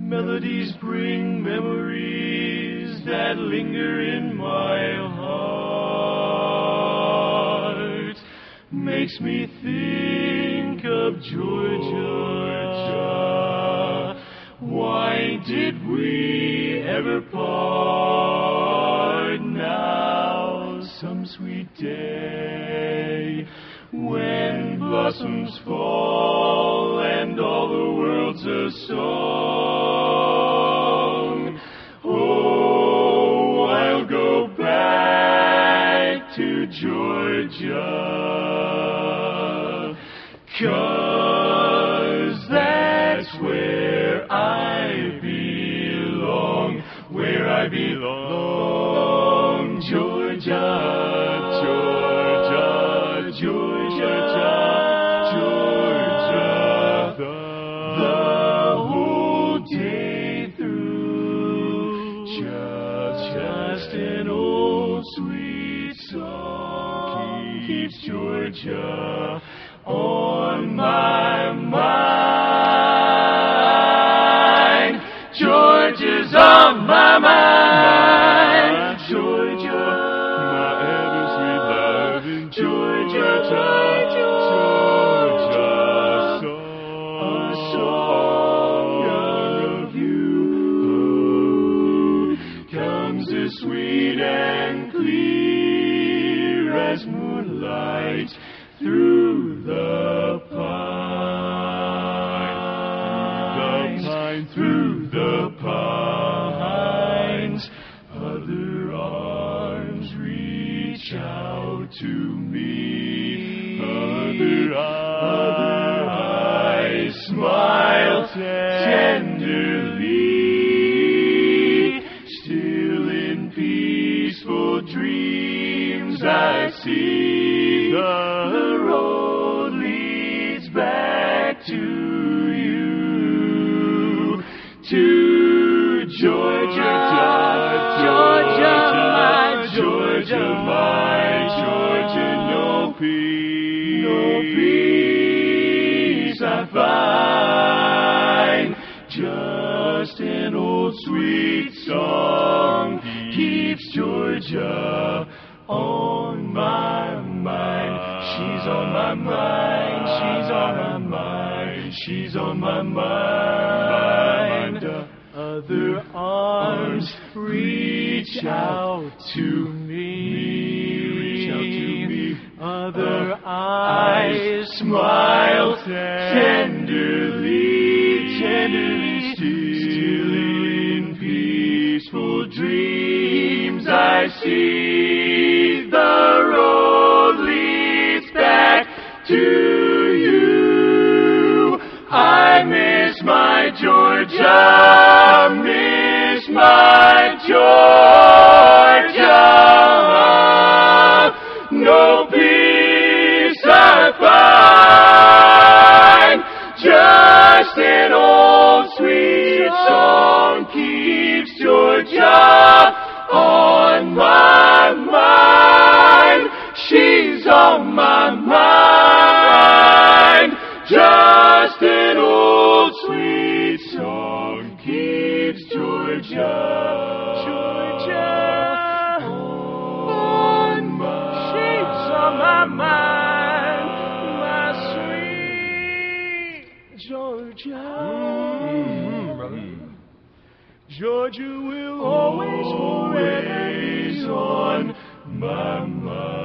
Melodies bring memories that linger in my heart. Makes me think of Georgia. Why did we ever part now? Some sweet day when blossoms fall and all the world's a song. Oh, I'll go back to Georgia, 'cause that's where I belong, where I belong. Georgia, Georgia, Georgia, Georgia, the whole day through, just an old sweet song keeps Georgia on my mind. Georgia's on my mind. Georgia, my ever sweet loving Georgia, Georgia, a song of you comes as sweet and clear as moonlight through the pines, through the pines. Other arms reach out to me. Other eyes smile tenderly. Still in peaceful dreams I see the road leads back to you, to Georgia, Georgia, my Georgia, my Georgia. No peace I find. Just an old sweet song keeps Georgia on my mind. She's on my mind. She's on my mind. She's on my mind. Other arms reach out to me. Other eyes smile tenderly, tenderly. Still in peaceful dreams I see the road leads back to you. I miss my Georgia, miss my Georgia. No peace I find. Just an old sweet song keeps Georgia on my mind. She's on my mind. Just an old sweet song keeps Georgia, Georgia on my. She's on my mind, my sweet Georgia. Georgia will always, forever be on my mind.